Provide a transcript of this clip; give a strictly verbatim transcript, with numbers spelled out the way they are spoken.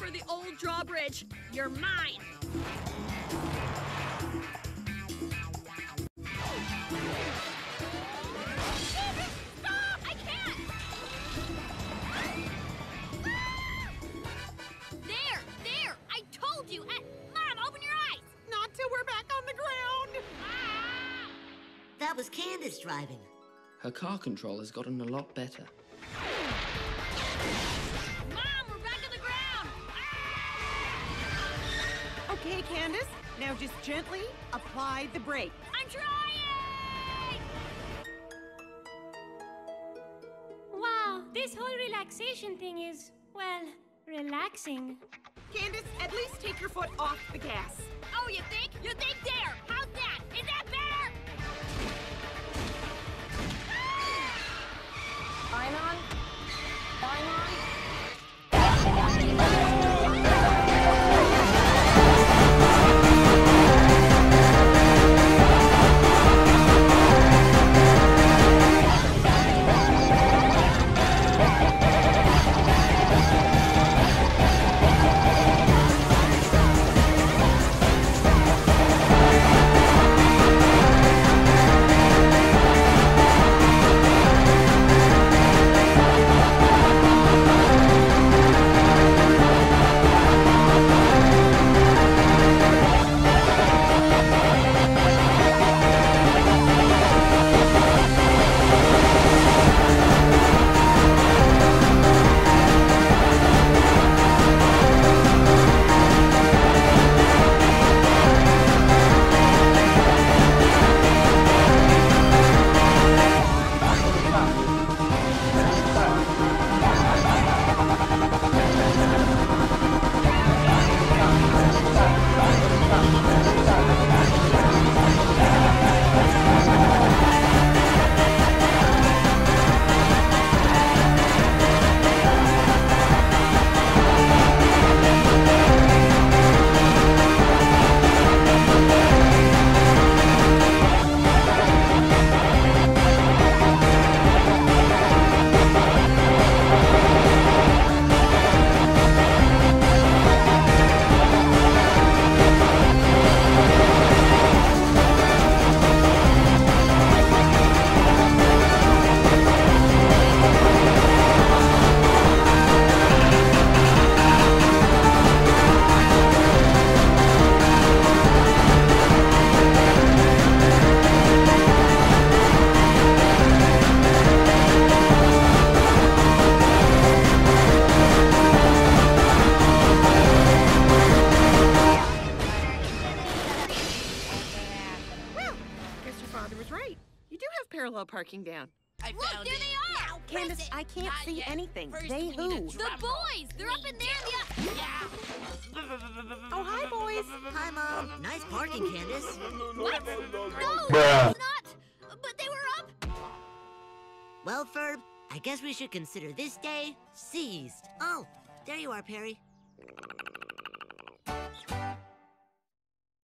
for the old drawbridge. You're mine. Stop! I can't! There! There! I told you! Uh, Mom, open your eyes! Not till we're back on the ground! Ah! That was Candace driving. Her car control has gotten a lot better. Mom, we're back on the ground! Ah! Okay, Candace, now just gently apply the brake. I'm trying! Wow, this whole relaxation thing is, well, relaxing. Candace, at least take your foot off the gas. Oh, you think? You think there? How's that? Is that better? Parison? Parison? parallel parking down. I Look, found there it. they are! Candace, I can't Not see yet. anything. First, They we need a who? drum The roll. boys! They're up in there in the... Yeah! Oh, hi, boys. Hi, Mom. Nice parking, Candace. What? No, Bruh. it's not! But they were up! Well, Ferb, I guess we should consider this day seized. Oh, there you are, Perry.